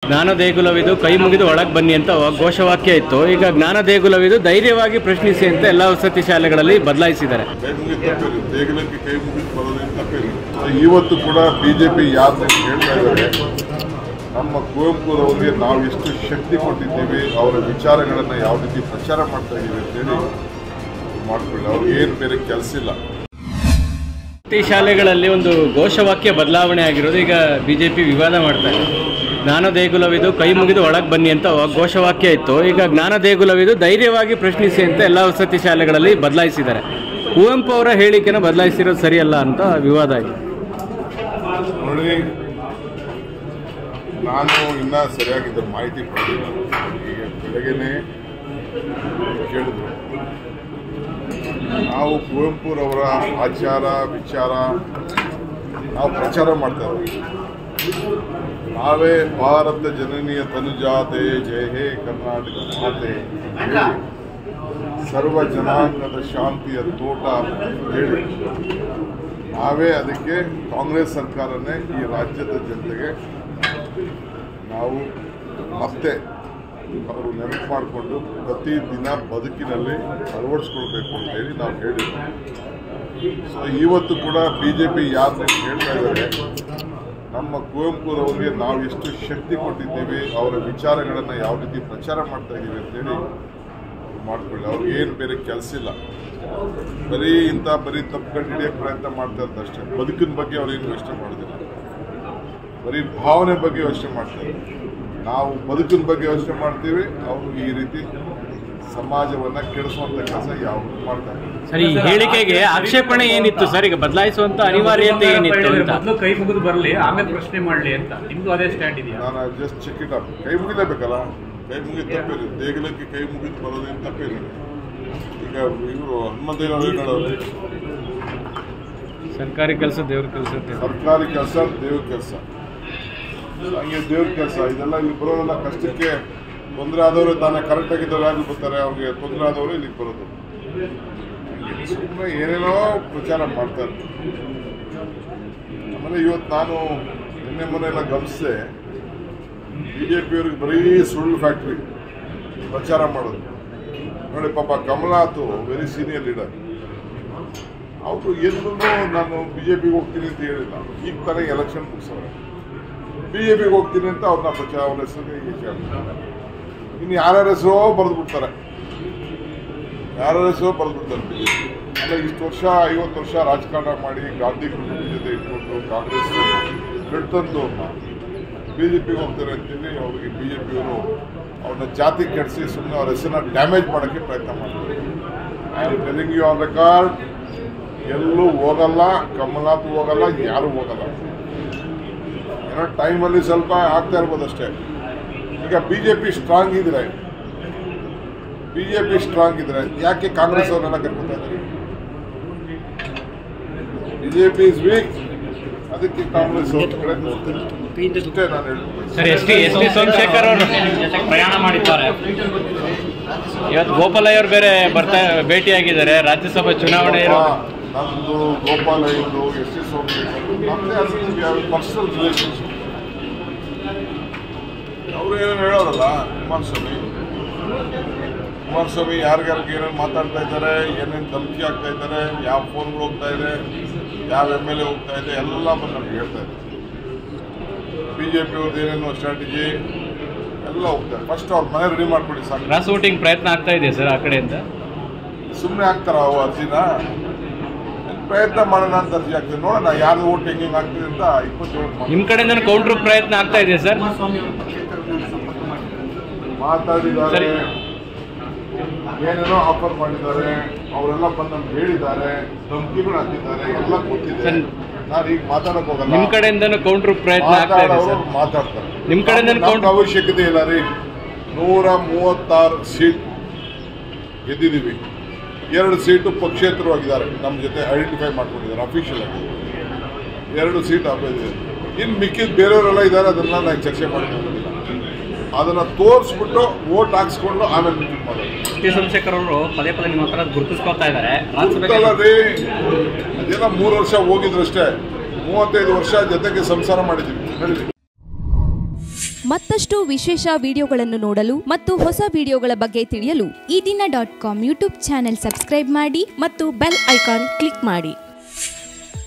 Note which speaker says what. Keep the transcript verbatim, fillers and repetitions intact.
Speaker 1: ಜ್ಞಾನ ದೇಗುಲವಿದು ಕೈ ಮುಗಿದು ಒಳಗೆ ಬನ್ನಿ ಅಂತ ಘೋಷವಾಕ್ಯ ಇತ್ತು. ಈಗ ಜ್ಞಾನ ದೇಗುಲವಿದು ಧೈರ್ಯವಾಗಿ ಪ್ರಶ್ನಿಸಿ ಅಂತ ಎಲ್ಲ ವಸತಿ ಶಾಲೆಗಳಲ್ಲಿ ಬದಲಾಯಿಸಿದ್ದಾರೆ.
Speaker 2: ದೇಗುಲಕ್ಕೆ ಕೈ ಮುಗಿದು ಬರೋದೇನು ತಪ್ಪಿಲ್ಲ. ಇವತ್ತು ಕೂಡ ಬಿಜೆಪಿ ಯಾರನ್ನ ಹೇಳ್ತಾ ಇದ್ದಾರೆ, ನಮ್ಮ ಕುವೆಂಪುರವರಿಗೆ ನಾವು ಎಷ್ಟು ಶಕ್ತಿ ಕೊಟ್ಟಿದ್ದೀವಿ, ಅವರ ವಿಚಾರಗಳನ್ನು ಯಾವ ರೀತಿ ಪ್ರಚಾರ ಮಾಡ್ತಾ ಇದ್ದೀವಿ ಅಂತೇಳಿ ಮಾಡ್ಕೊಳ್ಳಿ. ಅವ್ರಿಗೆ ಏನು ಬೇರೆ ಕೆಲಸ ಇಲ್ಲ.
Speaker 1: ವಸತಿ ಶಾಲೆಗಳಲ್ಲಿ ಒಂದು ಘೋಷವಾಕ್ಯ ಬದಲಾವಣೆ ಆಗಿರೋದು ಈಗ ಬಿಜೆಪಿ ವಿವಾದ ಮಾಡ್ತಾರೆ. ಜ್ಞಾನ ದೇಗುಲವಿದು ಕೈ ಮುಗಿದು ಒಳಗೆ ಬನ್ನಿ ಅಂತ ಘೋಷವಾಕ್ಯ ಇತ್ತು. ಈಗ ಜ್ಞಾನ ದೇಗುಲವಿದು ಧೈರ್ಯವಾಗಿ ಪ್ರಶ್ನಿಸಿ ಅಂತ ಎಲ್ಲ ವಸತಿ ಶಾಲೆಗಳಲ್ಲಿ ಬದಲಾಯಿಸಿದ್ದಾರೆ. ಕುವೆಂಪು ಅವರ ಹೇಳಿಕೆನ ಬದಲಾಯಿಸಿರೋದು ಸರಿಯಲ್ಲ ಅಂತ ವಿವಾದ ಆಗಿದೆ.
Speaker 2: ನೋಡಿ, ನಾನು ಇನ್ನೂ ಸರಿಯಾಗಿದ್ದ ಮಾಹಿತಿ ಪಡೆದಿಲ್ಲ. ಈಗ ಬೆಳಗ್ಗೆನೇ ಕೇಳಿದ್ರು, ನಾವು ಕುವೆಂಪುರವರ ಆಚಾರ ವಿಚಾರ ನಾವು ಪ್ರಚಾರ ಮಾಡ್ತಾ ಇದ್ದೀವಿ. ನಾವೇ ಭಾರತ ಜನನೀಯ ತನುಜಾತೆ ಜಯ ಹೇ ಕರ್ನಾಟಕ ಮಾತೆ ಸರ್ವ ಜನಾಂಗದ ಶಾಂತಿಯ ತೋಟ ಹೇಳಿ ನಾವೇ ಅದಕ್ಕೆ ಕಾಂಗ್ರೆಸ್ ಸರ್ಕಾರನೇ ಈ ರಾಜ್ಯದ ಜನತೆಗೆ ನಾವು ಮತ್ತೆ ಅವರು ನೆನಪು ಮಾಡಿಕೊಂಡು ಪ್ರತಿದಿನ ಬದುಕಿನಲ್ಲಿ ಅಳವಡಿಸ್ಕೊಳ್ಬೇಕು ಅಂತೇಳಿ ನಾವು ಹೇಳಿದ್ವಿ. ಸೊ ಇವತ್ತು ಕೂಡ ಬಿಜೆಪಿ ಯಾರನ್ನ ಹೇಳ್ತಾ ಇದ್ದಾರೆ, ನಮ್ಮ ಕುವೆಂಪುರವರಿಗೆ ನಾವು ಎಷ್ಟು ಶಕ್ತಿ ಕೊಟ್ಟಿದ್ದೀವಿ, ಅವರ ವಿಚಾರಗಳನ್ನು ಯಾವ ರೀತಿ ಪ್ರಚಾರ ಮಾಡ್ತಾ ಇದ್ದೀವಿ ಅಂತೇಳಿ ಮಾಡ್ಕೊಳ್ಳಿ. ಅವ್ರಿಗೆ ಏನು ಬೇರೆ ಕೆಲಸ ಇಲ್ಲ. ಬರೀ ಇಂಥ ಬರೀ ತಪ್ಪು ಕಂಡು ಹಿಡಿಯೋಕ್ಕೆ ಪ್ರಯತ್ನ ಮಾಡ್ತಾ ಇದ್ದಷ್ಟೇ. ಬದುಕಿನ ಬಗ್ಗೆ ಅವ್ರೇನು ಯೋಚನೆ ಮಾಡೋದಿಲ್ಲ, ಬರೀ ಭಾವನೆ ಬಗ್ಗೆ ಯೋಚನೆ ಮಾಡ್ತಾರೆ. ನಾವು ಬದುಕಿನ ಬಗ್ಗೆ ಯೋಚನೆ ಮಾಡ್ತೀವಿ, ಅವರು ಈ ರೀತಿ ಸಮಾಜವನ್ನ ಕೆಡಿಸುವಂತ ಕೆಲಸ ಯಾವುದು ಮಾಡ್ತಾರೆ.
Speaker 1: ಸರ್, ಈ ಹೇಳಿಕೆಗೆ ಆಕ್ಷೇಪಣೆ ಏನಿತ್ತು ಸರ್? ಈಗ ಬದಲಾಯಿಸುವಂತ ಅನಿವಾರ್ಯತೆ ಏನಿತ್ತು ಅಂತ?
Speaker 3: ಕೈ ಮುಗಿದು ಬರಲಿ, ಆಮೇಲೆ ಪ್ರಶ್ನೆ ಮಾಡಲಿ ಅಂತ ನಿಮ್ದು ಅದೇ ಸ್ಟ್ಯಾಂಡ್ ಇದೆಯಾ?
Speaker 2: ನಾನು ಜಸ್ಟ್ ಚೆಕ್ ಇಟ್ ಅಪ್. ಕೈ ಮುಗಿಲೇಬೇಕಲ್ಲ, ಕೈ ಮುಗಿದು ತಪ್ಪಿಲ್ಲ. ದೇಗುಲಕ್ಕೆ ಕೈ ಮುಗಿದು ಬರೋದೇನು ತಪ್ಪಿಲ್ಲ. ಈಗ ಇವರು ಹನುಮಂತಯ್ಯನವರು ಹೇಳೋರು,
Speaker 1: ಸರ್ಕಾರಿ ಕೆಲಸ ದೇವ್ರ ಕೆಲಸ,
Speaker 2: ಸರ್ಕಾರಿ ಕೆಲಸ ದೇವ್ರ ಕೆಲಸ, ಹಂಗೆ ದೇವ್ರ ಕೆಲಸ. ಇದೆಲ್ಲ ಇಲ್ಲಿ ಬರೋದಲ್ಲ. ಕಷ್ಟಕ್ಕೆ ತೊಂದರೆ ಆದವರು ತಾನೇ ಕರೆಕ್ಟ್ ಆಗಿದ್ದವ್ರು ಯಾರು ಬರ್ತಾರೆ, ಅವ್ರಿಗೆ ತೊಂದರೆ ಆದವರು ಇಲ್ಲಿಗೆ ಬರೋದು. ಸುಮ್ಮನೆ ಏನೇನೋ ಪ್ರಚಾರ ಮಾಡ್ತಾರೆ. ಆಮೇಲೆ ಇವತ್ತು ನಾನು ನಿನ್ನೆ ಮೊನ್ನೆಲ್ಲ ಗಮನಿಸಿದೆ, ಬಿ ಜೆ ಪಿಯವ್ರಿಗೆ ಬರೀ ಸುಳ್ಳು ಫ್ಯಾಕ್ಟ್ರಿ ಪ್ರಚಾರ ಮಾಡೋದು ನೋಡಿ. ಪಾಪ ಕಮಲಾತು ವೆರಿ ಸೀನಿಯರ್ ಲೀಡರ್, ಅವರು ಎಲ್ಲೂ ನಾನು ಬಿ ಜೆ ಪಿಗೆ ಹೋಗ್ತೀನಿ ಅಂತ ಹೇಳಿಲ್ಲ. ಈಗ ತಾನೇ ಎಲೆಕ್ಷನ್ ಮುಗಿಸೋರೆ ಬಿ ಜೆ ಪಿಗೆ ಹೋಗ್ತೀನಿ ಅಂತ ಅವ್ರನ್ನ ಪ್ರಚಾರ, ಅವ್ರ ಹೆಸರಿಗೆ ಇನ್ನು ಯಾರ್ಯಾರ ಹೆಸರೋ ಬರೆದು ಬಿಡ್ತಾರೆ, ಯಾರ್ಯಾರ ಹೆಸರೋ ಬರೆದು ಬಿಡ್ತಾರೆ ಬಿ ಜೆ ಪಿ. ಅಲ್ಲ, ಇಷ್ಟು ವರ್ಷ ಐವತ್ತು ವರ್ಷ ರಾಜಕಾರಣ ಮಾಡಿ ಗಾಂಧಿ ಕುಟುಂಬದ ಜೊತೆ ಇಟ್ಕೊಂಡು ಕಾಂಗ್ರೆಸ್ ಬಿಡ್ತಂದವ್ರನ್ನ ಬಿ ಜೆ ಪಿಗೆ ಹೋಗ್ತಾರೆ ಅಂತೇಳಿ ಅವ್ರಿಗೆ ಬಿ ಜೆ ಪಿಯವರು ಅವ್ರನ್ನ ಜಾತಿ ಕೆಡಿಸಿ ಸುಮ್ಮನೆ ಅವ್ರ ಹೆಸರನ್ನ ಡ್ಯಾಮೇಜ್ ಮಾಡೋಕ್ಕೆ ಪ್ರಯತ್ನ ಮಾಡ್ತಾರೆ. I am telling you on record, ಎಲ್ಲೂ ಹೋಗಲ್ಲ, ಕಮಲಾತ್ ಹೋಗಲ್ಲ, ಯಾರೂ ಹೋಗಲ್ಲ. ಏನೋ ಟೈಮಲ್ಲಿ ಸ್ವಲ್ಪ ಆಗ್ತಾ ಇರ್ಬೋದು ಅಷ್ಟೇ. ಈಗ ಬಿಜೆಪಿ ಸ್ಟ್ರಾಂಗ್ ಇದ್ರೆ ಬಿಜೆಪಿ ಸ್ಟ್ರಾಂಗ್ ಇದ್ರೆ ಯಾಕೆ ಕಾಂಗ್ರೆಸ್ ಅವ್ರನ್ನೆಲ್ಲ ಕರ್ಕೊತಾ ಇದ್ದಾರೆ? ಬಿಜೆಪಿ ಇಸ್ ವೀಕ್, ಅದಕ್ಕೆ ಕಾಂಗ್ರೆಸ್ ಅವ್ರ ಕಡೆ ಇಷ್ಟೇ ನಾನು ಹೇಳ್ತೀನಿ.
Speaker 1: S T S T Somashekar ಅವರು ಪ್ರಯಾಣ ಮಾಡಿದ್ದಾರೆ. ಇವತ್ತು ಗೋಪಾಲಯ್ಯ ಅವರು ಬೇರೆ ಬರ್ತಾ ಭೇಟಿಯಾಗಿದ್ದಾರೆ. ರಾಜ್ಯಸಭಾ ಚುನಾವಣೆ
Speaker 2: ನಮ್ದು ಗೋಪಾಲಯ್ಯದು ಎಸ್ ಟಿ ಸೋಮಶೇಖರ್ ನಮ್ಮದೇ ಪರ್ಸನಲ್ ರಿಲೇಷನ್ಶಿಪ್. ಅವರು ಏನೇನು ಹೇಳೋರಲ್ಲ, ಕುಮಾರಸ್ವಾಮಿ ಕುಮಾರಸ್ವಾಮಿ ಯಾರಿಗಾರಿಗೆ ಏನೇನು ಮಾತಾಡ್ತಾ ಇದ್ದಾರೆ, ಏನೇನು ಧಮಕಿ ಆಗ್ತಾ ಇದ್ದಾರೆ, ಯಾವ ಫೋನ್ಗಳು ಹೋಗ್ತಾ ಇದೆ, ಯಾವ ಎಮ್ ಎಲ್ ಎ ಹೋಗ್ತಾ ಇದೆ, ಎಲ್ಲ ಬಂದು ನಮ್ಗೆ ಹೇಳ್ತಾ ಇದ್ದಾರೆ. ಬಿ ಜೆ ಪಿ ಅವ್ರದ್ದು ಏನೇನೋ ಸ್ಟ್ರಾಟಜಿ ಎಲ್ಲ ಹೋಗ್ತಾರೆ. ಫಸ್ಟ್ ಅವ್ರ ಮನೆ ರೆಡಿ ಮಾಡ್ಕೊಳ್ಳಿ ಸಾಕು.
Speaker 1: ಕ್ರಾಸ್ ವೋಟಿಂಗ್ ಪ್ರಯತ್ನ ಆಗ್ತಾ ಇದೆ ಸರ್ ಆ ಕಡೆಯಿಂದ.
Speaker 2: ಸುಮ್ಮನೆ ಆಗ್ತಾರ ಅವು ಅರ್ಜಿನ? ಪ್ರಯತ್ನ ಮಾಡೋಣ ಅಂತ ಅರ್ಜಿ ಆಗ್ತದೆ. ನೋಡೋಣ ಯಾರು ಓಟ್ ಹೆಂಗೆ ಆಗ್ತದೆ ಅಂತ. ಇಪ್ಪತ್ತೇಳು
Speaker 1: ನಿಮ್ಮ ಕಡೆಯಿಂದ ಕೌಂಟರ್ ಪ್ರಯತ್ನ ಆಗ್ತಾ ಇದೆ ಸರ್?
Speaker 2: ಮಾತಾಡಿದ್ದಾರೆ, ಏನೇನೋ ಆಫರ್ ಮಾಡಿದ್ದಾರೆ, ಅವರೆಲ್ಲ ಬಂದು ನಮ್ಗೆ ಹೇಳಿದ್ದಾರೆ, ಧಮಕಿಗಳು ಹಾಕಿದ್ದಾರೆ, ಎಲ್ಲ ಗೊತ್ತಿದೆ. ನಾನು ಈಗ ಮಾತಾಡಕ್ ಹೋಗಲ್ಲ.
Speaker 1: ನಿಮ್ಮ ಕಡೆಯಿಂದ ಕೌಂಟರ್ ಪ್ರಯತ್ನ ಆಗ್ತಾ ಇದೆ ಸರ್?
Speaker 2: ಮಾತಾಡ್ತಾರೆ.
Speaker 1: ನಿಮ್ಮ ಕಡೆಯಿಂದ ಕೌಂಟರ್
Speaker 2: ಅವಶ್ಯಕತೆ ಇಲ್ಲ ರೀ. ನೂರ ಮೂವತ್ತಾರು ಸೀಟ್ ಗೆದ್ದಿದ್ದೀವಿ. ಎರಡು ಸೀಟು ಪಕ್ಷೇತರವಾಗಿದ್ದಾರೆ, ನಮ್ಮ ಜೊತೆ ಐಡೆಂಟಿಫೈ ಮಾಡ್ಕೊಂಡಿದ್ದಾರೆ ಅಫಿಷಿಯಲ್ ಆಗಿ. ಎರಡು ಸೀಟ್ ಆಗೋದಿದೆ. ಇನ್ನು ಮಿಕ್ಕಿದ ಬೇರೆಯವರೆಲ್ಲ ಇದ್ದಾರೆ, ಅದನ್ನ ನಾನು ಚರ್ಚೆ ಮಾಡ್ಕೊಂಡಿಲ್ಲ. ಅದನ್ನ ತೋರಿಸ್ಬಿಟ್ಟು ವೋಟ್ ಹಾಕ್ಸ್ಕೊಂಡು ಆಮೇಲೆ ಮೀಟಿಂಗ್ ಮಾಡೋದು.
Speaker 3: ಎಸ್ ಟಿ ಸೋಮಶೇಖರ್ ಅವರು ಪದೇ ಪದೇ ನಿಮ್ಮ ಹತ್ರ ಗುರುತಿಸ್ಕೊಳ್ತಾ ಇದ್ದಾರೆ.
Speaker 2: ರೀ ಅದೇನೋ ಮೂರು ವರ್ಷ ಹೋಗಿದ್ರಷ್ಟೇ, ಮೂವತ್ತೈದು ವರ್ಷ ಜೊತೆಗೆ ಸಂಸಾರ ಮಾಡಿದ್ದೀವಿ.
Speaker 4: ಮತ್ತಷ್ಟು ವಿಶೇಷ ವಿಡಿಯೋಗಳನ್ನು ನೋಡಲು ಮತ್ತು ಹೊಸ ವಿಡಿಯೋಗಳ ಬಗ್ಗೆ ತಿಳಿಯಲು Eedina dot com YouTube channel subscribe ಮಾಡಿ ಮತ್ತು ಬೆಲ್ ಐಕಾನ್ ಕ್ಲಿಕ್ ಮಾಡಿ.